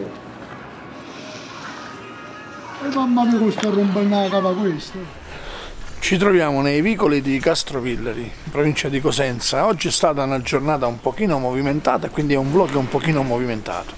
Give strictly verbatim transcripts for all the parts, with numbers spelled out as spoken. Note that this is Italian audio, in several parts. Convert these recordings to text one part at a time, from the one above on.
E mamma mia, questo rompendo la capa questo. Ci troviamo nei vicoli di Castrovillari, in provincia di Cosenza. Oggi è stata una giornata un pochino movimentata, quindi è un vlog un pochino movimentato.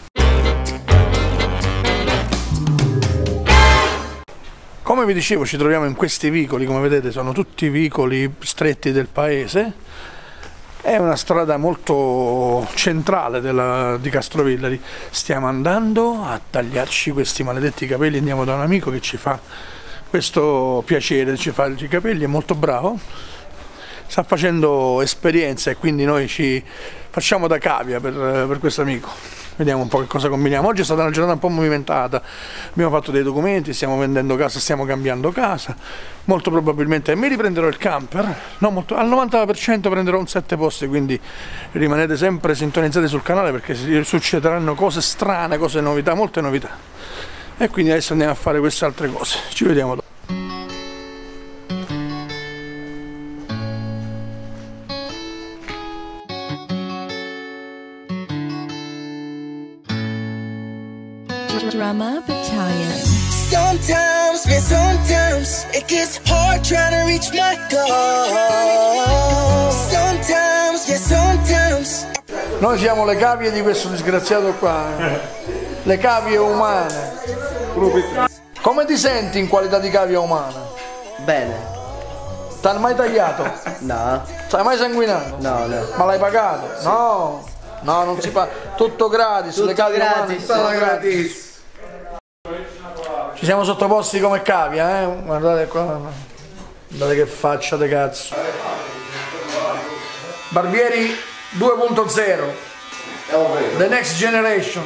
Come vi dicevo, ci troviamo in questi vicoli, come vedete sono tutti vicoli stretti del paese. È una strada molto centrale della, di Castrovillari. Stiamo andando a tagliarci questi maledetti capelli, andiamo da un amico che ci fa questo piacere, ci fa i capelli, è molto bravo, sta facendo esperienza e quindi noi ci facciamo da cavia per, per questo amico. Vediamo un po' che cosa combiniamo. Oggi è stata una giornata un po' movimentata, abbiamo fatto dei documenti, stiamo vendendo casa, stiamo cambiando casa, molto probabilmente mi riprenderò il camper, no, molto, al novanta per cento prenderò un sette posti, quindi rimanete sempre sintonizzati sul canale perché succederanno cose strane, cose novità, molte novità. E quindi adesso andiamo a fare queste altre cose, ci vediamo dopo. Drama Battalion. Sometimes, man, sometimes it gets hard trying to reach my goal. Sometimes, yeah, sometimes. Noi siamo le cavie di questo disgraziato qua, le cavie umane. Come ti senti in qualità di cavia umana? Bene. T'hanno mai tagliato? No. T'hai mai sanguinato? No, no. Ma l'hai pagato? No. No, non si fa. Tutto gratis, Tutto le cavie gratis. umane. Tutto gratis. Ci siamo sottoposti come cavia, eh? Guardate qua. Guardate che faccia de cazzo. Barbieri due punto zero. The next generation.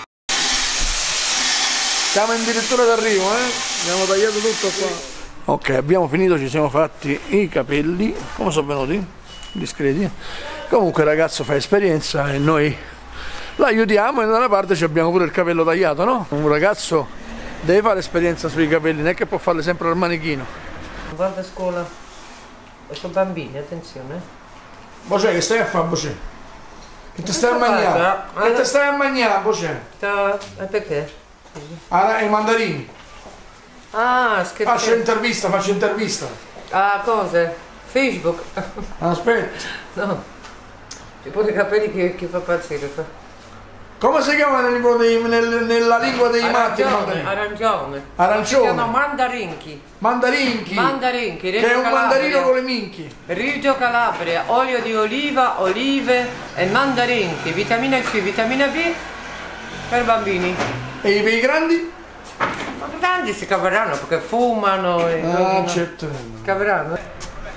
Siamo addirittura d'arrivo, eh? Abbiamo tagliato tutto qua. Ok, abbiamo finito, ci siamo fatti i capelli. Come sono venuti? Discreti. Comunque il ragazzo fa esperienza e noi l'aiutiamo e da una parte ci abbiamo pure il capello tagliato, no? Un ragazzo deve fare esperienza sui capelli, non è che può farle sempre al manichino. Guarda a scuola, sono bambini, attenzione. Bocè, che stai a fare, Bocè? Che ti stai a mangiare? Che ti stai a mangiare, Bocè? E perché? Ah, i mandarini. Ah, scherzo. Faccio intervista, faccio intervista. Ah, cose? Facebook. Aspetta. No. C'è pure i capelli che, che fa pazzire. Come si chiama nel, dei, nel, nella lingua dei matti? Arancione. Arancione. Arancione. Si chiamano mandarinchi. Mandarinchi. Mandarinchi. Che è un mandarino con le minchi. Reggio Calabria, olio di oliva, olive e mandarinchi. Vitamina C, vitamina B per bambini. E i bei grandi? Ma i grandi si caveranno perché fumano e ah, certo. Si caveranno.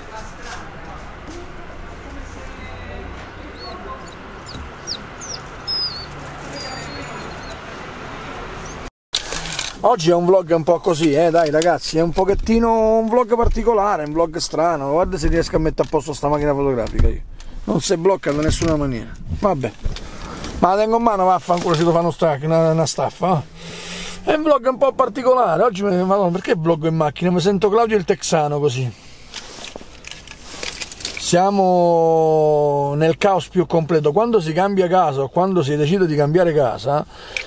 Oggi è un vlog un po' così, eh, dai ragazzi, è un pochettino un vlog particolare, un vlog strano. Guarda se riesco a mettere a posto sta macchina fotografica io. Non si blocca da nessuna maniera. Vabbè. Ma la tengo in mano, vaffanculo, ci devo fare uno stack, una, una staffa. Eh? È un vlog un po' particolare. Oggi, madonna, perché vlog in macchina? Mi sento Claudio il Texano così. Siamo nel caos più completo. Quando si cambia casa o quando si decide di cambiare casa,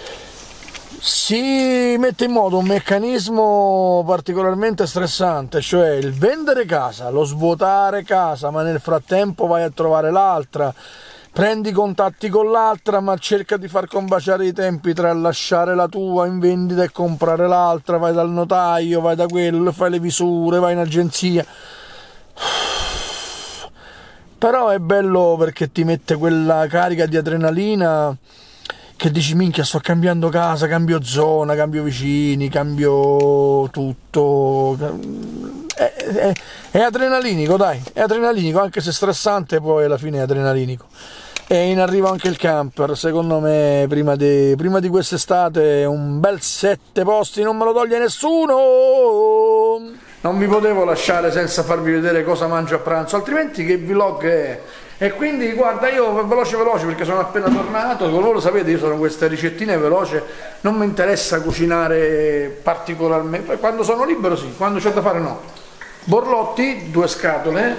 si mette in moto un meccanismo particolarmente stressante, cioè il vendere casa, lo svuotare casa, ma nel frattempo vai a trovare l'altra, prendi contatti con l'altra, ma cerca di far combaciare i tempi tra lasciare la tua in vendita e comprare l'altra, vai dal notaio, vai da quello, fai le visure, vai in agenzia. Però è bello perché ti mette quella carica di adrenalina che dici minchia, sto cambiando casa, cambio zona, cambio vicini, cambio tutto. È, è, è adrenalinico, dai, è adrenalinico, anche se stressante, poi alla fine è adrenalinico. E in arrivo anche il camper, secondo me prima di, prima di quest'estate un bel sette posti non me lo toglie nessuno. Non vi potevo lasciare senza farvi vedere cosa mangio a pranzo, altrimenti che vlog è? E quindi guarda, io veloce veloce perché sono appena tornato, come voi lo sapete io sono queste ricettine veloce, non mi interessa cucinare particolarmente, poi quando sono libero sì, quando c'è da fare no. Borlotti, due scatole,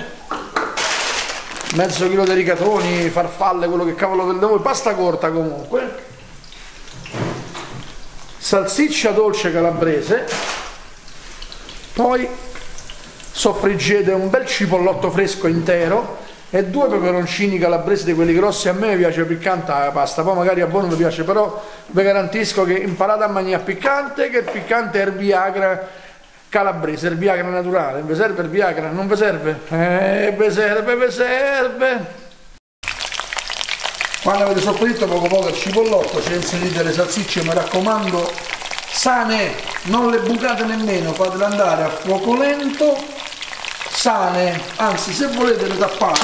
mezzo chilo di rigatoni, farfalle, quello che cavolo volete voi, pasta corta comunque, salsiccia dolce calabrese, poi soffriggete un bel cipollotto fresco intero e due peperoncini calabresi di quelli grossi. A me mi piace piccante la pasta, poi magari a voi non vi piace, però vi garantisco che imparate a mangiare piccante, che il piccante è il Viagra calabrese, il Viagra naturale. Vi serve il Viagra? Non vi serve? Eh, vi serve, vi serve. Quando avete soffritto poco poco il cipollotto ci inserite le salsicce, mi raccomando, sane, non le bucate nemmeno, fatele andare a fuoco lento, sane, anzi se volete le tappate,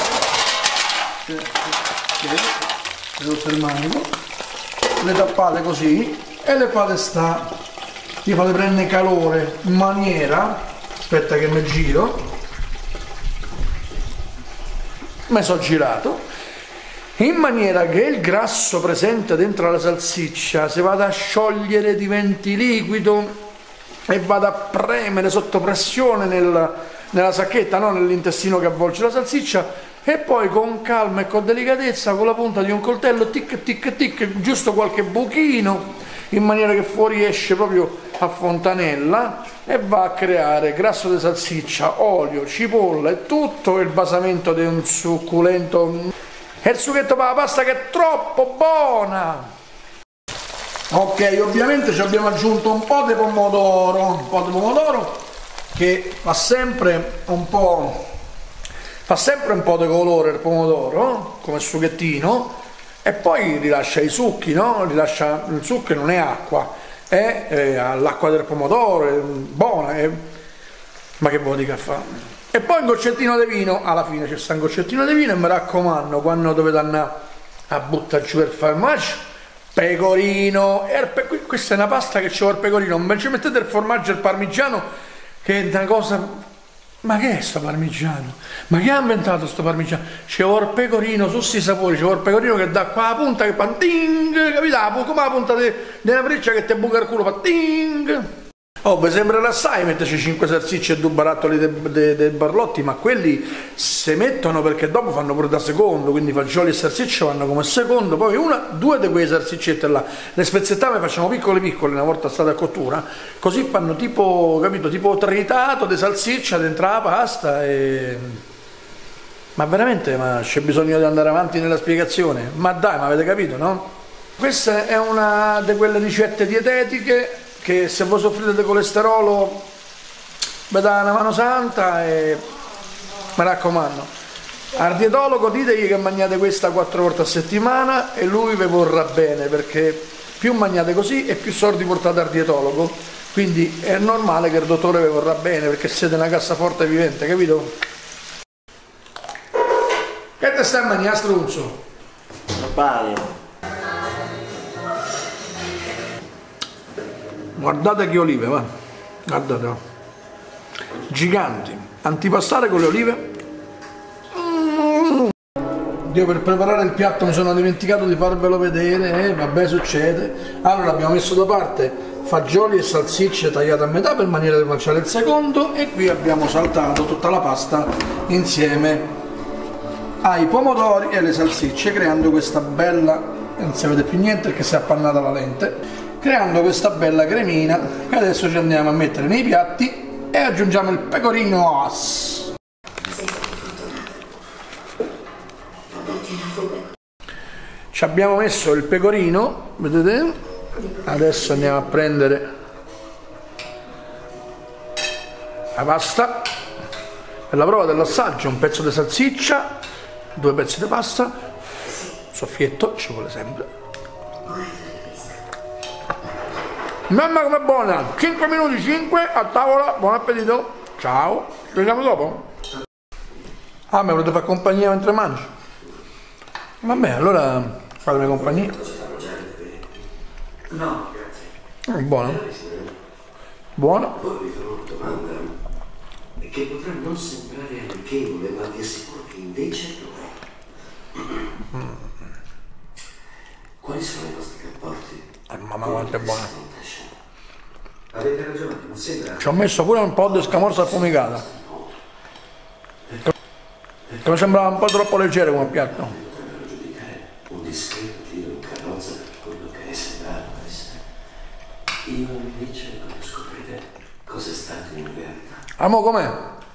il manico, le tappate così e le fate sta, gli fate prendere calore in maniera, aspetta che mi giro, mi sono girato, in maniera che il grasso presente dentro la salsiccia si vada a sciogliere, diventi liquido e vada a premere sotto pressione nel, nella sacchetta, no? Nell'intestino che avvolge la salsiccia, e poi con calma e con delicatezza con la punta di un coltello tic tic tic, giusto qualche buchino, in maniera che fuori esce proprio a fontanella e va a creare grasso di salsiccia, olio, cipolla e tutto il basamento di un succulento. E il sughetto per la pasta che è troppo buona. Ok, ovviamente ci abbiamo aggiunto un po' di pomodoro, un po' di pomodoro che fa sempre un po' fa sempre un po' di colore il pomodoro, come sughettino, e poi rilascia i succhi, no? Rilascia il succo, non è acqua, è eh, l'acqua del pomodoro, è buona, è... ma che vuoi che fa? E poi un goccettino di vino, alla fine c'è sta un goccettino di vino, e mi raccomando, quando dovete andare a buttare giù il formaggio, pecorino, e pe questa è una pasta che c'è il pecorino, non ci mettete il formaggio e il parmigiano, che è una cosa... Ma che è sto parmigiano? Ma chi ha inventato sto parmigiano? C'è il pecorino, su sti sapori, c'è il pecorino che dà qua la punta che fa ting, capito? Come la punta della freccia che ti buca il culo, fa ting. Oh, vi sembrerà assai metterci cinque salsicce e due barattoli dei barlotti, ma quelli si mettono perché dopo fanno pure da secondo, quindi fagioli e salsicce vanno come secondo, poi una, due di quelle salsiccette là, le spezzettate facciamo piccole piccole una volta state a cottura, così fanno tipo, capito, tipo tritato di salsiccia dentro la pasta e... Ma veramente, ma c'è bisogno di andare avanti nella spiegazione? Ma dai, ma avete capito, no? Questa è una di quelle ricette dietetiche che se voi soffrite di colesterolo vi dà una mano santa, e mi raccomando, al dietologo ditegli che mangiate questa quattro volte a settimana e lui vi vorrà bene, perché più mangiate così e più soldi portate al dietologo, quindi è normale che il dottore vi vorrà bene, perché siete una cassaforte vivente, capito? Che te stai a mangiare, strunzo? Pane. Guardate che olive, va, guardate, va. Giganti, antipastare con le olive. Mm. Io per preparare il piatto mi sono dimenticato di farvelo vedere, eh, vabbè, succede. Allora abbiamo messo da parte fagioli e salsicce tagliate a metà per maniera di lanciare il secondo, e qui abbiamo saltato tutta la pasta insieme ai pomodori e alle salsicce, creando questa bella, non si vede più niente perché si è appannata la lente, creando questa bella cremina che adesso ci andiamo a mettere nei piatti e aggiungiamo il pecorino. Ci abbiamo messo il pecorino, vedete? Adesso andiamo a prendere la pasta per la prova dell'assaggio, un pezzo di salsiccia, due pezzi di pasta, soffietto, ci vuole sempre. Mamma come buona, cinque minuti, cinque a tavola, buon appetito, ciao, ci vediamo dopo. Ah, mi volete fare compagnia mentre mangio? Vabbè, allora fatemi compagnia. No, grazie. Buono? Buono? Poi vi farò una domanda che potrà non sembrare amichevole, ma vi assicuro che invece lo è. Mm. Quali sono i vostri rapporti? Eh, mamma quanto è buona. Avete ragione, non sembra. Ci ho messo pure un po' di scamorza affumicata, che mi sembrava un po' troppo leggero come piatto. Potrebbero giudicare un discreto giro in carrozza per quello che è sembrato essere. Io invece voglio scoprire cosa è stato in verità. Amo com'è?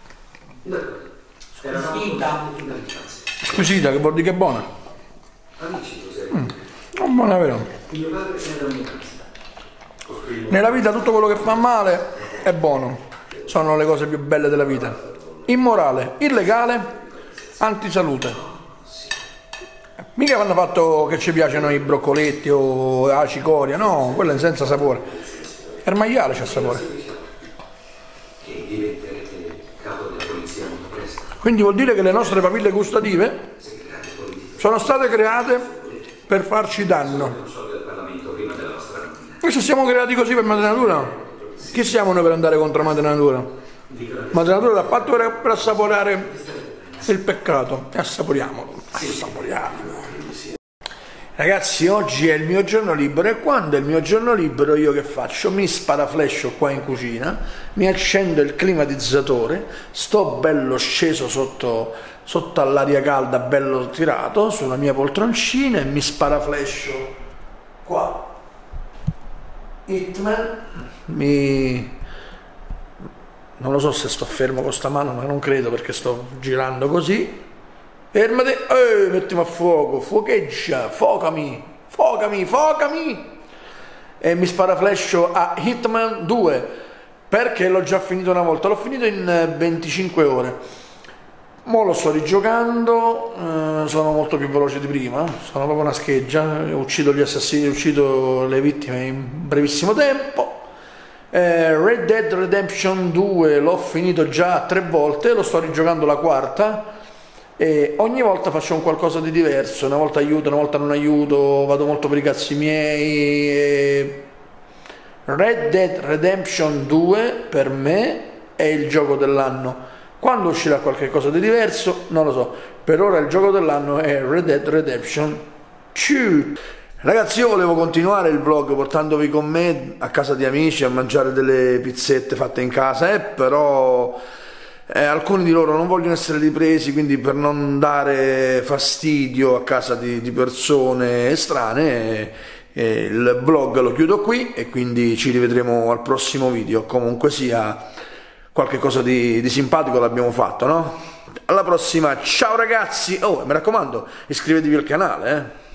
Squisita. Squisita, che vuol dire che è buona. Amici, cos'è? Mm, non buona, vero? Mio padre era un casa. Nella vita tutto quello che fa male è buono. Sono le cose più belle della vita. Immorale, illegale, antisalute. Mica hanno fatto che ci piacciono i broccoletti o la cicoria, no, quello è senza sapore. Il maiale c'ha sapore. Che diventerete capo della polizia molto presto. Quindi vuol dire che le nostre papille gustative sono state create per farci danno. E se siamo creati così per madre natura, chi siamo noi per andare contro madre natura? Madre natura l'ha fatto per, per assaporare il peccato, e assaporiamolo, assaporiamolo. Ragazzi, oggi è il mio giorno libero e quando è il mio giorno libero io che faccio? Mi sparaflescio qua in cucina, mi accendo il climatizzatore, sto bello sceso sotto, sotto all'aria calda, bello tirato sulla mia poltroncina e mi sparaflescio qua. Hitman, mi... non lo so se sto fermo con sta mano, ma non credo perché sto girando così. Fermati, eh, mettimi a fuoco, fuocheggia, focami, focami, focami! E mi sparaflescio a Hitman due, perché l'ho già finito una volta, l'ho finito in venticinque ore. Mo lo sto rigiocando, eh, sono molto più veloce di prima, sono proprio una scheggia, uccido gli assassini, uccido le vittime in brevissimo tempo. Eh, Red Dead Redemption due l'ho finito già tre volte, lo sto rigiocando la quarta. E ogni volta faccio un qualcosa di diverso, una volta aiuto, una volta non aiuto, vado molto per i cazzi miei. E Red Dead Redemption due per me è il gioco dell'anno. Quando uscirà qualche cosa di diverso non lo so, per ora il gioco dell'anno è Red Dead Redemption due. Ragazzi, io volevo continuare il vlog portandovi con me a casa di amici a mangiare delle pizzette fatte in casa, eh, però Eh, alcuni di loro non vogliono essere ripresi, quindi per non dare fastidio a casa di, di persone estranee eh, il vlog lo chiudo qui e quindi ci rivedremo al prossimo video. Comunque sia, qualche cosa di, di simpatico l'abbiamo fatto, no? Alla prossima, ciao ragazzi! Oh, mi raccomando, iscrivetevi al canale, eh!